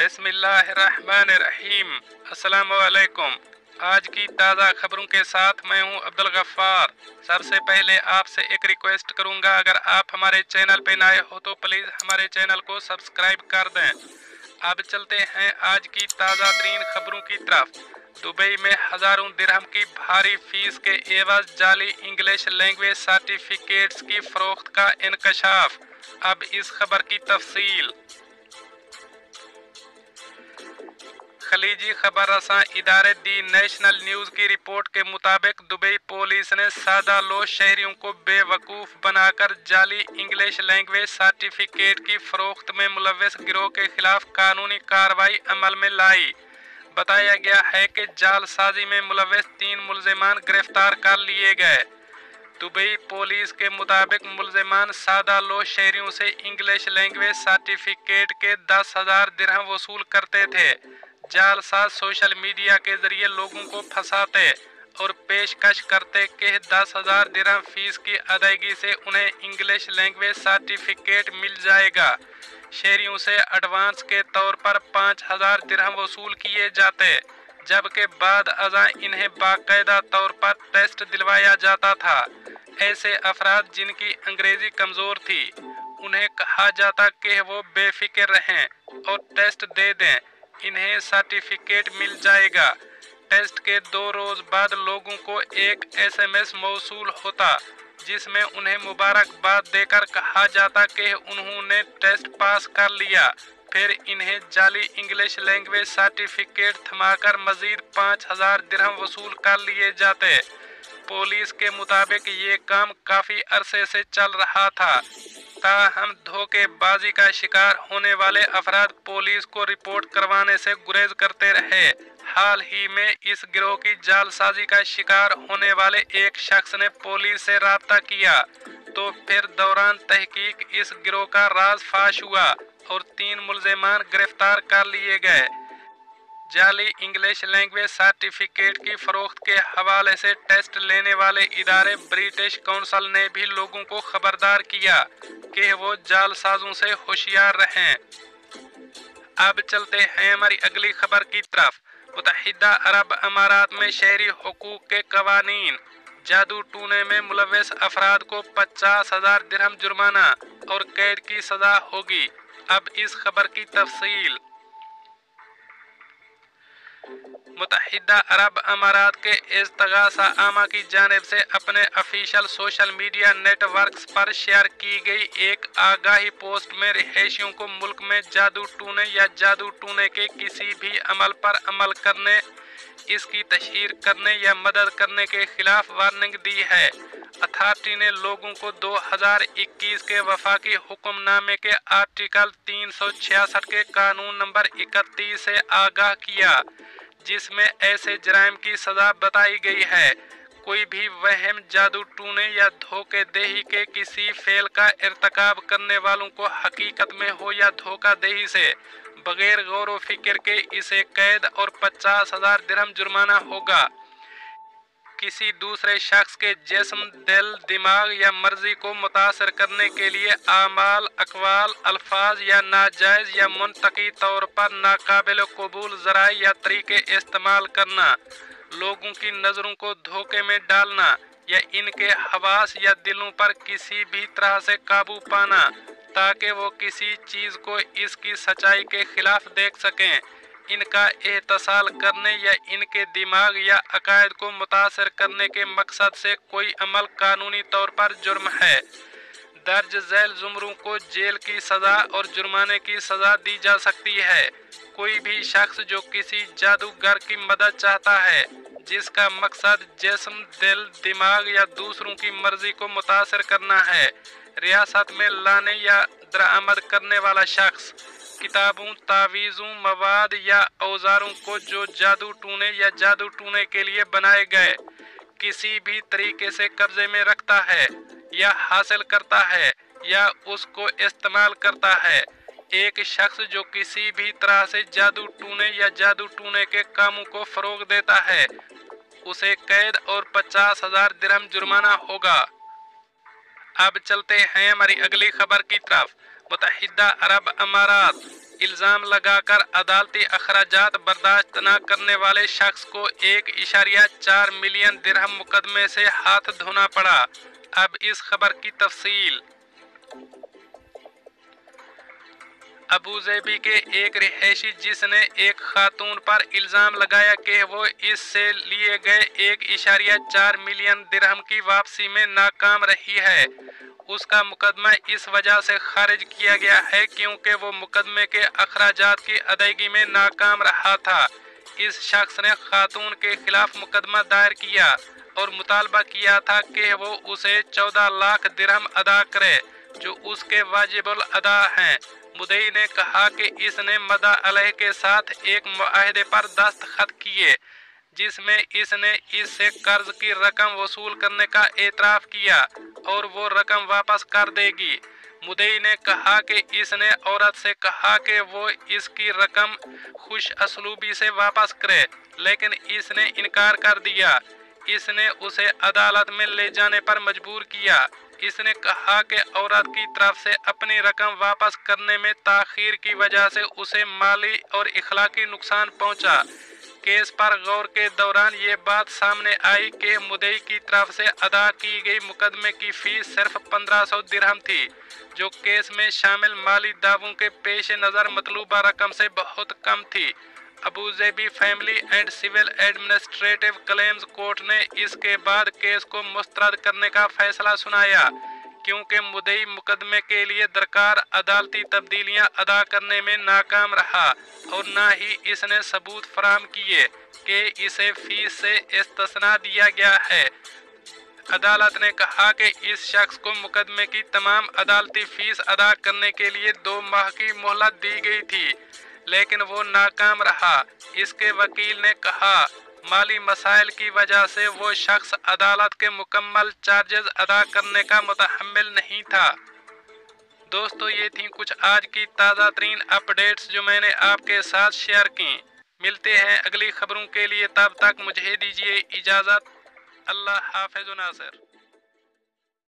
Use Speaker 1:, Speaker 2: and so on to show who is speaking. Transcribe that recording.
Speaker 1: बिस्मिल्लाहिर्रहमानिर्रहीम। अस्सलामुअलैकुम। आज की ताज़ा खबरों के साथ मैं हूं अब्दुल गफ्फार। सबसे पहले आपसे एक रिक्वेस्ट करूंगा, अगर आप हमारे चैनल पे नए हो तो प्लीज़ हमारे चैनल को सब्सक्राइब कर दें। अब चलते हैं आज की ताज़ा तरीन खबरों की तरफ। दुबई में हज़ारों दिरहम की भारी फीस के एवज जाली इंग्लिश लैंग्वेज सर्टिफिकेट्स की फरोख्त का इंकशाफ। अब इस खबर की तफसील। खलीजी खबर रसां इदारे दी नेशनल न्यूज़ की रिपोर्ट के मुताबिक दुबई पुलिस ने सादा लोग शहरियों को बेवकूफ़ बनाकर जाली इंग्लिश लैंग्वेज सर्टिफिकेट की फरोख्त में मुलव्वस गिरोह के खिलाफ कानूनी कार्रवाई अमल में लाई। बताया गया है कि जालसाजी में मुलव्वस 3 मुलजिमान गिरफ्तार कर लिए गए। दुबई पुलिस के मुताबिक मुलजिमान सादा लोग शहरियों से इंग्लिश लैंग्वेज सर्टिफिकेट के 10,000 दिरहम वसूल करते थे। जालसाज सोशल मीडिया के जरिए लोगों को फंसाते और पेशकश करते कि 10,000 दिरहम फीस की अदायगी से उन्हें इंग्लिश लैंग्वेज सर्टिफिकेट मिल जाएगा। शहरियों से एडवांस के तौर पर 5,000 दिरहम वसूल किए जाते, जबकि बाद अज़ां इन्हें बाकायदा तौर पर टेस्ट दिलवाया जाता था। ऐसे अफराद जिनकी अंग्रेजी कमज़ोर थी, उन्हें कहा जाता कि वो बेफिक्र रहें और टेस्ट दे दें, इन्हें सर्टिफिकेट मिल जाएगा। टेस्ट के 2 रोज़ बाद लोगों को एक SMS मौसूल होता, जिसमें उन्हें मुबारकबाद देकर कहा जाता कि उन्होंने टेस्ट पास कर लिया। फिर इन्हें जाली इंग्लिश लैंग्वेज सर्टिफिकेट थमाकर मजीद 5,000 दिरहम वसूल कर लिए जाते। पुलिस के मुताबिक ये काम काफ़ी अरसे से चल रहा था, ताहम धोखेबाजी का शिकार होने वाले अफराद पुलिस को रिपोर्ट करवाने से गुरेज करते रहे। हाल ही में इस गिरोह की जालसाजी का शिकार होने वाले एक शख्स ने पुलिस से राब्ता किया, तो फिर दौरान तहकीक इस गिरोह का राज फाश हुआ और 3 मुलजिमान गिरफ्तार कर लिए गए। जाली इंग्लिश लैंग्वेज सर्टिफिकेट की फरोख्त के हवाले से टेस्ट लेने वाले इदारे ब्रिटिश काउंसिल ने भी लोगों को खबरदार किया कि वो जालसाजों से होशियार रहें। अब चलते हैं हमारी अगली खबर की तरफ। मुत्तहिदा अरब अमारात में शहरी हुकूक के कवानीन। जादू टूने में मुलव्वस अफराद को 50,000 दिरहम जुर्माना और कैद की सजा होगी। अब इस खबर की तफसील। मुत्तहिदा अरब अमारात के इस्तिगासा आमा की जानिब से अपने ऑफिशियल सोशल मीडिया नेटवर्क्स पर शेयर की गई एक आगाही पोस्ट में रिहायशियों को मुल्क में जादू टूने या जादू टूने के किसी भी अमल पर अमल करने, इसकी तशहीर करने या मदद करने के खिलाफ वार्निंग दी है। अथॉरिटी ने लोगों को 2021 के वफाकी हुक्मनामे के आर्टिकल 366 के कानून नंबर 31 से आगाह किया, जिसमें ऐसे जराइम की सजा बताई गई है। कोई भी वहम, जादू टूने या धोखेदही के किसी फेल का इर्तकाब करने वालों को हकीकत में हो या धोखादही से बगैर गौर व फिक्र के इसे कैद और 50,000 दिरहम जुर्माना होगा। किसी दूसरे शख्स के जिस्म, दिल, दिमाग या मर्जी को मुतासर करने के लिए आमाल, अकवाल, अल्फाज या नाजायज या मुंतकी तौर पर नाकाबिल कबूल ज़राए या तरीके इस्तेमाल करना, लोगों की नज़रों को धोखे में डालना या इनके हवास या दिलों पर किसी भी तरह से काबू पाना ताकि वो किसी चीज़ को इसकी सच्चाई के खिलाफ देख सकें, इनका एहतसाल करने या इनके दिमाग या अकायद को मुतासर करने के मकसद से कोई अमल कानूनी तौर पर जुर्म है। दर्ज झैल जुर्मों को जेल की सज़ा और जुर्माने की सज़ा दी जा सकती है। कोई भी शख्स जो किसी जादूगर की मदद चाहता है जिसका मकसद जिस्म, दिल, दिमाग या दूसरों की मर्जी को मुतासर करना है, रियासत में लाने या दरामद करने वाला शख्स किताबों, तावीज़ों, मवाद या औजारों को जो जादू टूने या जादू टूने के लिए बनाए गए किसी भी तरीके से कब्जे में रखता है या हासिल करता है या उसको इस्तेमाल करता है। एक शख्स जो किसी भी तरह से जादू टूने या जादू टूने के कामों को फरोग देता है, उसे कैद और 50,000 दिरहम जुर्माना होगा। अब चलते हैं हमारी अगली खबर की तरफ। मुत्तहिदा अरब अमारात इल्ज़ाम लगाकर अदालती अखराजात बर्दाश्त न करने वाले शख्स को 1.4 मिलियन दिरहम मुकदमे से हाथ धोना पड़ा। अब इस खबर की तफसील। अबूज़ेबी के एक रिहायशी जिसने एक खातून पर इल्ज़ाम लगाया कि वो इससे लिए गए 1.4 मिलियन दिरहम की वापसी में नाकाम रही है, उसका मुकदमा इस वजह से खारिज किया गया है क्योंकि वो मुकदमे के अखराजात की अदायगी में नाकाम रहा था। इस शख्स ने खातून के खिलाफ मुकदमा दायर किया और मुतालबा किया था कि वो उसे 14 लाख दिरहम अदा करे जो उसके वाजिबुल अदा हैं। मुद्दई ने कहा कि इसने मदा अलैह के साथ एक मुआहदे पर दस्तखत किए जिसमें इसने इससे कर्ज की रकम वसूल करने का एतराफ़ किया और वो रकम वापस कर देगी। मुद्दई ने कहा कि इसने औरत से कहा कि वो इसकी रकम खुश असलूबी से वापस करे, लेकिन इसने इनकार कर दिया। इसने उसे अदालत में ले जाने पर मजबूर किया। इसने कहा कि औरत की तरफ से अपनी रकम वापस करने में ताख़ीर की वजह से उसे माली और इखलाकी नुकसान पहुंचा। केस पर गौर के दौरान ये बात सामने आई कि मुद्दई की तरफ से अदा की गई मुकदमे की फीस सिर्फ 1500 दिरहम थी, जो केस में शामिल माली दावों के पेश नज़र मतलूबा रकम से बहुत कम थी। Abu Dhabi family and civil administrative claims court ने इसके बाद केस को मुस्तरद करने का फैसला सुनाया क्योंकि मुद्दई मुकदमे के लिए दरकार अदालती तब्दीलियां अदा करने में नाकाम रहा और न ही इसने सबूत फराहम किए कि इसे फीस से इस्तिस्ना दिया गया है। अदालत ने कहा कि इस शख्स को मुकदमे की तमाम अदालती फीस अदा करने के लिए 2 माह की मोहलत दी गई थी, लेकिन वो नाकाम रहा। इसके वकील ने कहा माली मसाइल की वजह से वो शख्स अदालत के मुकम्मल चार्जेस अदा करने का मुतहम्मिल नहीं था। दोस्तों, ये थी कुछ आज की ताज़ा तरीन अपडेट्स जो मैंने आपके साथ शेयर की। मिलते हैं अगली खबरों के लिए, तब तक मुझे दीजिए इजाज़त। अल्लाह हाफ़िज़ नासिर।